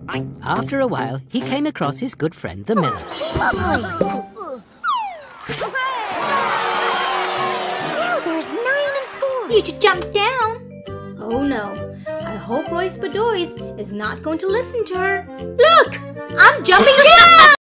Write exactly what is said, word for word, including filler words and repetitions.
After a while, he came across his good friend, the miller. Oh, there's nine and four. You just jumped down. Oh no, I hope Royce Bedoys is not going to listen to her. Look, I'm jumping down!